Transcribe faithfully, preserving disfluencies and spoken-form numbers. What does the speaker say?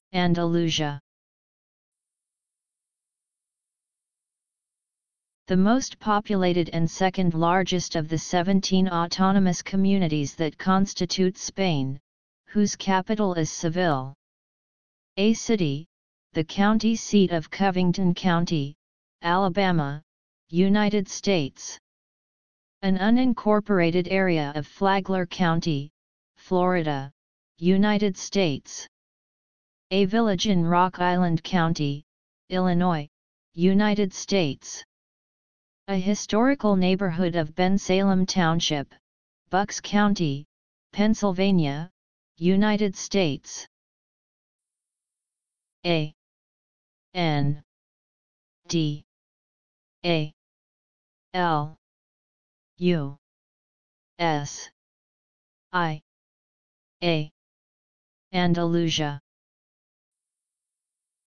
Andalusia. The most populated and second largest of the seventeen autonomous communities that constitute Spain, whose capital is Seville. A city, the county seat of Covington County, Alabama, United States. An unincorporated area of Flagler County, Florida, United States. A village in Rock Island County, Illinois, United States. A historical neighborhood of Bensalem Township, Bucks County, Pennsylvania, United States. A N D A L U S I A Andalusia.